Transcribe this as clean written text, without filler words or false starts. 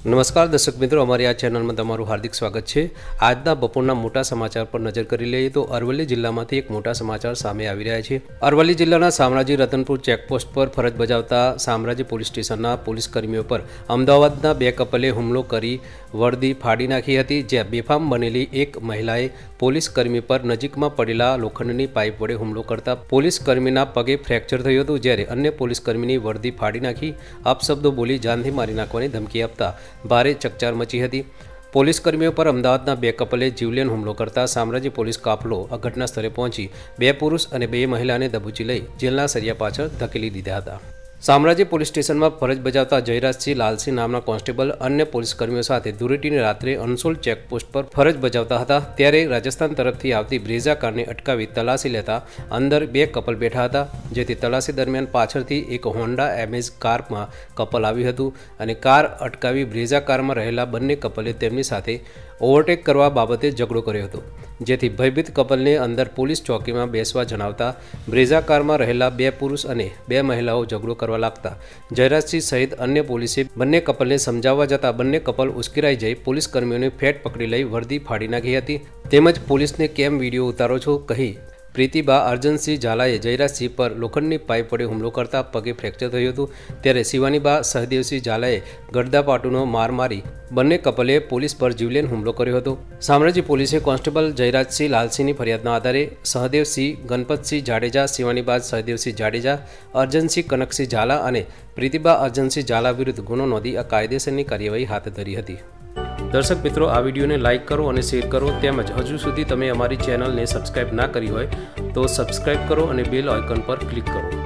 નમસ્કાર દર્શક મિત્રો, અમારી આ ચેનલમાં તમારું હાર્દિક સ્વાગત છે। આજના બપોરના મોટા સમાચાર પર નજર કરી લઈએ તો અરવલ્લી જિલ્લામાંથી એક મોટા સમાચાર સામે આવી રહ્યા છે। અરવલ્લી જિલ્લાના શામળાજી રતનપુર ચેકપોસ્ટ પર ફરજ બજાવતા શામળાજી પોલીસ સ્ટેશનના પોલીસ કર્મીઓ પર અમદાવાદના બે કપલે હુમલો કરી વર્દી ફાડી નાખી હતી, જ્યાં બેફામ બનેલી એક મહિલાએ પોલીસ કર્મી પર નજીકમાં પડેલા લોખંડની પાઇપ વડે હુમલો કરતા પોલીસ કર્મીના પગે ફ્રેક્ચર થયું હતું, જ્યારે અન્ય પોલીસ કર્મીની વર્દી ફાડી નાખી અપશબ્દો બોલી જાનથી મારી નાખવાની ધમકી આપતા ભારે ચકચાર મચી હતી। પોલીસ કર્મીઓ પર અમદાવાદના બે કપલે જીવલેણ હુમલો કરતા શામળાજી પોલીસ કાફલો ઘટના સ્થળે પહોંચી બે પુરુષ અને બે મહિલાને દબોચી લઈ જેલના સળિયા પાછળ ધકેલી દીધા હતા। શામળાજી પોલીસ સ્ટેશનમાં ફરજ બજાવતા જયરાજસિંહ લાલસિંહ નામના કોન્સ્ટેબલ અન્ય પોલીસ કર્મીઓ સાથે ધૂળેટીની રાત્રે અનસોલ ચેકપોસ્ટ પર ફરજ બજાવતા હતા, ત્યારે રાજસ્થાન તરફથી આવતી બ્રેઝા કારને અટકાવી તલાશી લેતા અંદર બે કપલ બેઠા હતા, જેથી તલાશી દરમિયાન પાછળથી એક હોન્ડા એમેઝ કારમાં કપલ આવ્યું હતું અને કાર અટકાવી બ્રેઝા કારમાં રહેલા બંને કપલે તેમની સાથે ઓવરટેક કરવા બાબતે ઝઘડો કર્યો હતો, જેથી ભયભીત કપલને અંદર પોલીસ ચોકીમાં બેસવા જણાવતા બ્રેઝા કારમાં રહેલા બે પુરુષ અને બે મહિલાઓ ઝઘડો કરવા લાગતા જયરાજસિંહ સહિત અન્ય પોલીસે બંને કપલને સમજાવવા જતા બંને કપલ ઉશ્કેરાઈ જઈ પોલીસ કર્મીઓને ફેટ પકડી લઈ વર્દી ફાડી નાખી હતી। તેમજ પોલીસને કેમ વિડીયો ઉતારો છો કહી પ્રીતિબા અર્જનસિંહ ઝાલાએ જયરાજસિંહ પર લોખંડની પાઇપ વડે હુમલો કરતા પગે ફ્રેક્ચર થયું હતું, ત્યારે શિવાનીબા સહદેવસિંહ ઝાલાએ ગડદાપાટુનો માર મારી બંને કપલે પોલીસ પર જીવલેણ હુમલો કર્યો હતો। શામળાજી પોલીસે કોન્સ્ટેબલ જયરાજસિંહ લાલસિંહની ફરિયાદના આધારે સહદેવસિંહ ગણપતસિંહ જાડેજા, શિવાનીબા સહદેવસિંહ જાડેજા, અર્જનસિંહ કનકસિંહ ઝાલા અને પ્રીતિબા અર્જનસિંહ ઝાલા વિરુદ્ધ ગુનો નોંધી આ કાયદેસરની કાર્યવાહી હાથ ધરી હતી। દર્શક મિત્રો, આ વિડીયોને લાઇક કરો અને શેર કરો, તેમજ હજુ સુધી તમે અમારી ચેનલને સબસ્ક્રાઇબ ના કરી હોય તો સબસ્ક્રાઇબ કરો અને બેલ આઇકન પર ક્લિક કરો।